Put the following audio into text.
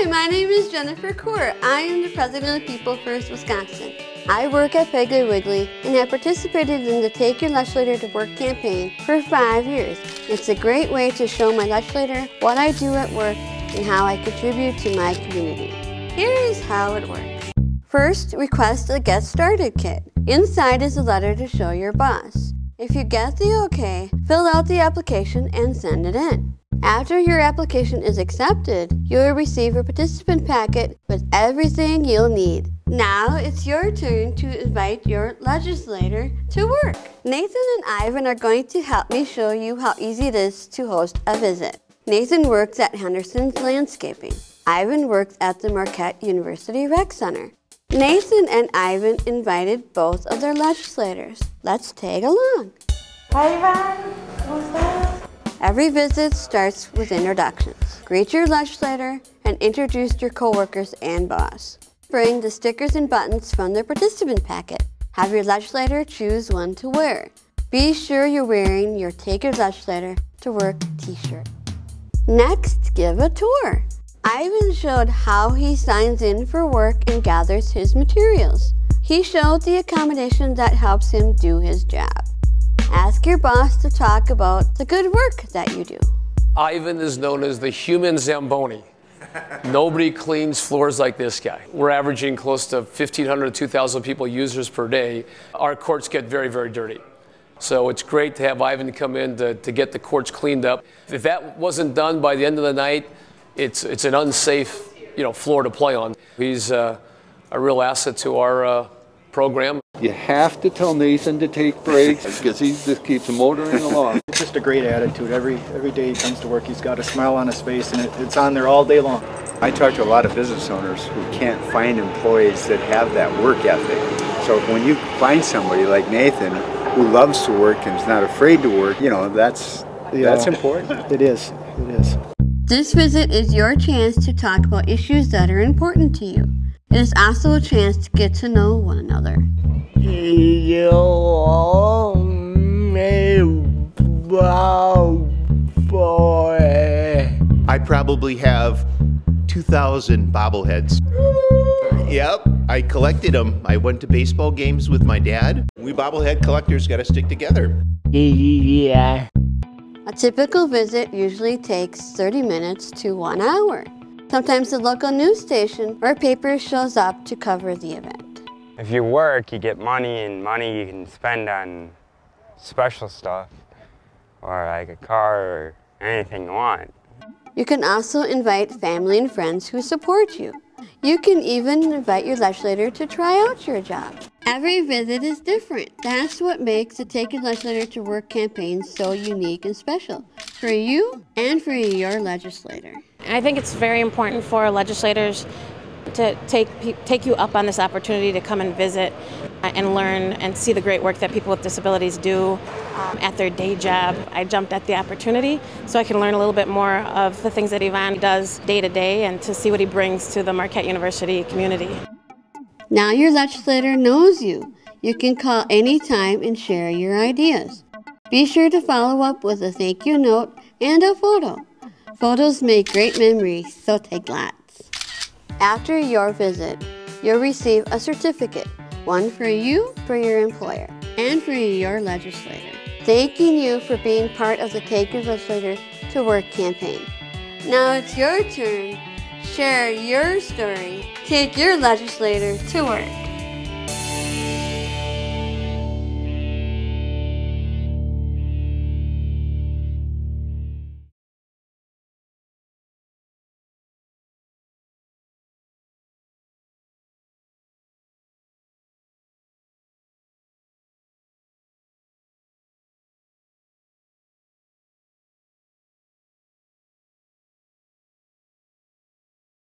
Hi, my name is Jennifer Court. I am the president of People First Wisconsin. I work at Piggly Wiggly and have participated in the Take Your Legislator to Work campaign for 5 years. It's a great way to show my legislator what I do at work and how I contribute to my community. Here is how it works. First, request a Get Started kit. Inside is a letter to show your boss. If you get the okay, fill out the application and send it in. After your application is accepted, you will receive a participant packet with everything you'll need. Now it's your turn to invite your legislator to work. Nathan and Ivan are going to help me show you how easy it is to host a visit. Nathan works at Henderson's Landscaping. Ivan works at the Marquette University Rec Center. Nathan and Ivan invited both of their legislators. Let's tag along. Hi, Ivan. What's that? Every visit starts with introductions. Greet your legislator and introduce your coworkers and boss. Bring the stickers and buttons from the participant packet. Have your legislator choose one to wear. Be sure you're wearing your Take Your Legislator to Work t-shirt. Next, give a tour. Ivan showed how he signs in for work and gathers his materials. He showed the accommodation that helps him do his job. Ask your boss to talk about the good work that you do. Ivan is known as the human Zamboni. Nobody cleans floors like this guy. We're averaging close to 1,500 to 2,000 people users per day. Our courts get very, very dirty. So it's great to have Ivan come in to get the courts cleaned up. If that wasn't done by the end of the night, it's an unsafe, floor to play on. He's a real asset to our program. You have to tell Nathan to take breaks because he just keeps motoring along. It's just a great attitude. Every day he comes to work, he's got a smile on his face, and it's on there all day long. I talk to a lot of business owners who can't find employees that have that work ethic. So when you find somebody like Nathan who loves to work and is not afraid to work, that's important. It is. It is. This visit is your chance to talk about issues that are important to you. It is also a chance to get to know one another. I probably have 2,000 bobbleheads. Yep, I collected them. I went to baseball games with my dad. We bobblehead collectors got to stick together. A typical visit usually takes 30 minutes to 1 hour. Sometimes the local news station or paper shows up to cover the event. If you work, you get money, and money you can spend on special stuff, or like a car or anything you want. You can also invite family and friends who support you. You can even invite your legislator to try out your job. Every visit is different. That's what makes the Take Your Legislator to Work campaign so unique and special for you and for your legislator. I think it's very important for legislators to take you up on this opportunity to come and visit and learn and see the great work that people with disabilities do at their day job. I jumped at the opportunity so I can learn a little bit more of the things that Ivan does day to day and to see what he brings to the Marquette University community. Now your legislator knows you. You can call anytime and share your ideas. Be sure to follow up with a thank you note and a photo. Photos make great memories, so take lots. After your visit, you'll receive a certificate, one for you, for your employer, and for your legislator, thanking you for being part of the Take Your Legislator to Work campaign. Now it's your turn. Share your story. Take your legislator to work.